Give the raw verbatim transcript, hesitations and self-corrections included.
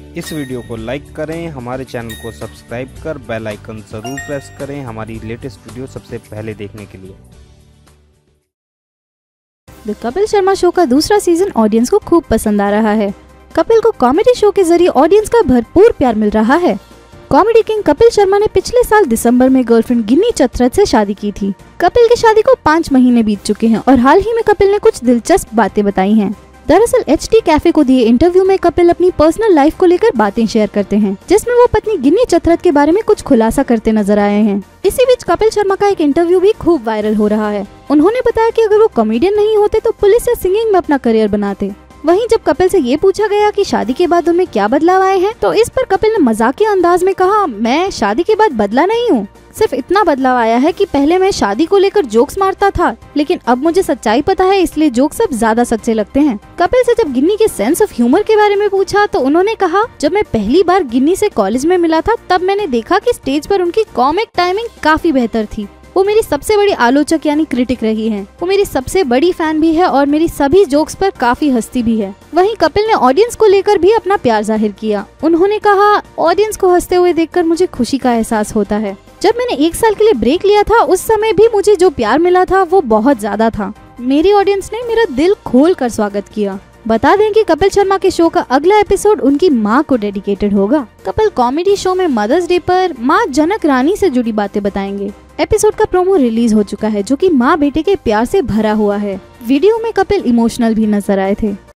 इस वीडियो को लाइक करें, हमारे चैनल को सब्सक्राइब कर बेल आइकन जरूर प्रेस करें हमारी लेटेस्ट वीडियो सबसे पहले देखने के लिए। द कपिल शर्मा शो का दूसरा सीजन ऑडियंस को खूब पसंद आ रहा है। कपिल को कॉमेडी शो के जरिए ऑडियंस का भरपूर प्यार मिल रहा है। कॉमेडी किंग कपिल शर्मा ने पिछले साल दिसंबर में गर्लफ्रेंड गिन्नी चतरथ से शादी की थी। कपिल की शादी को पाँच महीने बीत चुके हैं और हाल ही में कपिल ने कुछ दिलचस्प बातें बताई हैं। दरअसल एच डी कैफे को दिए इंटरव्यू में कपिल अपनी पर्सनल लाइफ को लेकर बातें शेयर करते हैं, जिसमें वो पत्नी गिन्नी चतरथ के बारे में कुछ खुलासा करते नजर आए हैं। इसी बीच कपिल शर्मा का एक इंटरव्यू भी खूब वायरल हो रहा है। उन्होंने बताया कि अगर वो कॉमेडियन नहीं होते तो पुलिस या सिंगिंग में अपना करियर बनाते। वहीं जब कपिल से ये पूछा गया कि शादी के बाद उनमें क्या बदलाव आए हैं, तो इस पर कपिल ने मजाकिया अंदाज में कहा, मैं शादी के बाद बदला नहीं हूँ, सिर्फ इतना बदलाव आया है कि पहले मैं शादी को लेकर जोक्स मारता था, लेकिन अब मुझे सच्चाई पता है, इसलिए जोक्स अब ज्यादा सच्चे लगते हैं। कपिल से जब गिन्नी के सेंस ऑफ ह्यूमर के बारे में पूछा तो उन्होंने कहा, जब मैं पहली बार गिन्नी से कॉलेज में मिला था तब मैंने देखा कि स्टेज पर उनकी कॉमिक टाइमिंग काफी बेहतर थी। वो मेरी सबसे बड़ी आलोचक यानी क्रिटिक रही हैं। वो मेरी सबसे बड़ी फैन भी है और मेरी सभी जोक्स पर काफी हंसती भी है। वहीं कपिल ने ऑडियंस को लेकर भी अपना प्यार जाहिर किया। उन्होंने कहा, ऑडियंस को हंसते हुए देखकर मुझे खुशी का एहसास होता है। जब मैंने एक साल के लिए ब्रेक लिया था उस समय भी मुझे जो प्यार मिला था वो बहुत ज्यादा था। मेरी ऑडियंस ने मेरा दिल खोल कर स्वागत किया। बता दें कि कपिल शर्मा के शो का अगला एपिसोड उनकी मां को डेडिकेटेड होगा। कपिल कॉमेडी शो में मदर्स डे पर मां जनक रानी से जुड़ी बातें बताएंगे। एपिसोड का प्रोमो रिलीज हो चुका है जो कि मां बेटे के प्यार से भरा हुआ है। वीडियो में कपिल इमोशनल भी नजर आए थे।